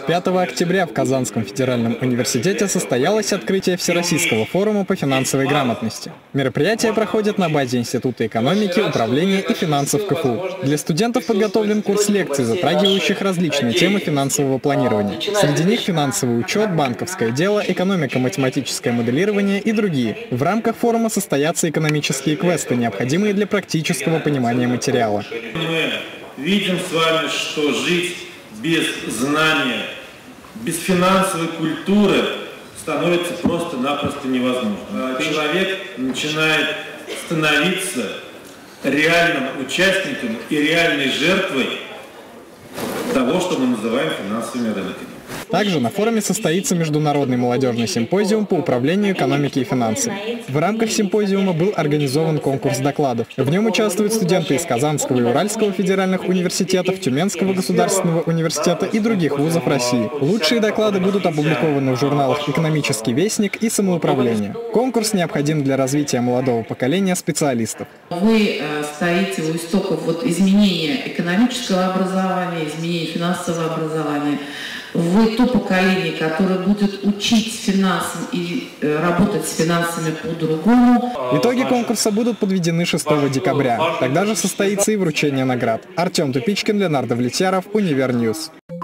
5 октября в Казанском федеральном университете состоялось открытие Всероссийского форума по финансовой грамотности. Мероприятие проходит на базе Института экономики, управления и финансов КФУ. Для студентов подготовлен курс лекций, затрагивающих различные темы финансового планирования. Среди них финансовый учет, банковское дело, экономико-математическое моделирование и другие. В рамках форума состоятся экономические квесты, необходимые для практического понимания материала. Мы видим с вами, что жить без знания, без финансовой культуры становится просто-напросто невозможно. Человек начинает становиться реальным участником и реальной жертвой того, что мы называем финансовыми рынками. Также на форуме состоится международный молодежный симпозиум по управлению экономикой и финансами. В рамках симпозиума был организован конкурс докладов. В нем участвуют студенты из Казанского и Уральского федеральных университетов, Тюменского государственного университета и других вузов России. Лучшие доклады будут опубликованы в журналах «Экономический вестник» и «Самоуправление». Конкурс необходим для развития молодого поколения специалистов. Вы стоите у истоков изменения экономического образования, изменения финансового образования. Вы то поколение, которое будет учить финансам и работать с финансами по-другому. Итоги конкурса будут подведены 6 декабря. Тогда же состоится и вручение наград. Артем Тупичкин, Леонардо Влетьяров, Универньюз.